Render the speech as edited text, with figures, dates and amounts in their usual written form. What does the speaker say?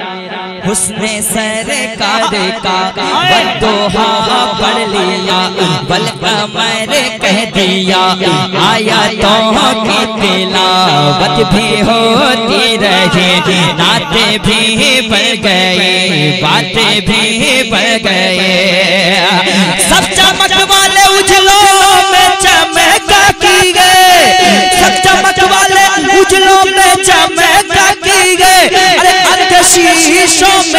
हुस्ने सरकार का बददुआ पढ़ लिया, बल कमर कह दिया, आया तो की तिलावत भी होती रही, नाते भी बढ़ गए, बातें भी बढ़ गए। सब चमक वाले उजलों में चमक की गए, सब चमक वाले उजलों में चमक की गए। अरे शीशों में